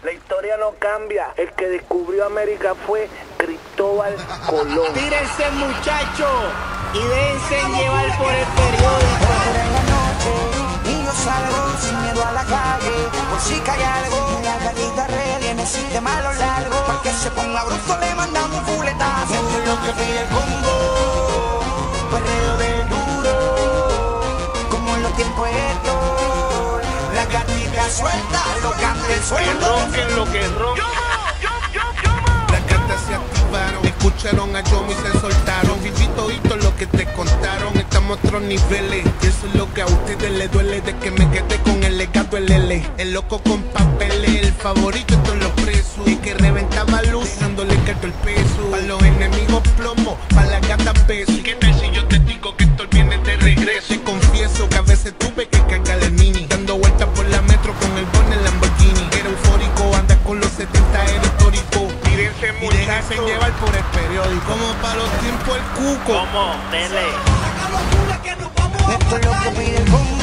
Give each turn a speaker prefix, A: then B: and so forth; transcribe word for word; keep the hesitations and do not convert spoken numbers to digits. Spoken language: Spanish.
A: La historia no cambia. El que descubrió América fue Cristóbal Colón.
B: Tírense, muchachos, y déjense llevar por el periódico.
C: Por la noche, y yo salgo sin miedo a la calle. Por si cae algo, la gatita real en el sistema a lo largo. Para que se ponga bruto le mandamos un fuletazo. Esto es lo que pide el combo, perreo del duro, como en los tiempos estos. La gatita suelta, lo canta el suelo.
A: Que ronquen lo que ronquen.
D: Las cartas se activaron, escucharon a Yomi y se soltaron. Viví todito lo que te contaron, estamos a otros niveles. Y eso es lo que a ustedes les duele, de que me quedé con el legado el L. El loco con papeles, el favorito de todos los presos. Y que reventaba luz, dándole carto el peso. Para los enemigos plomo, para las gatas peso. ¿Y qué tal si yo te digo que esto viene de regreso? Te confieso que a veces tuve que cargar el mini, dando vueltas por la metro con el Bonnet Lamborghini. Era eufórico, anda con los setenta, era histórico.
A: Tírense,
D: Y déjense
A: muchachos.
D: llevar por el periódico, como para los tiempos el cuco.
A: ¿Cómo? Dele.
C: Esto es lo que pide el combo.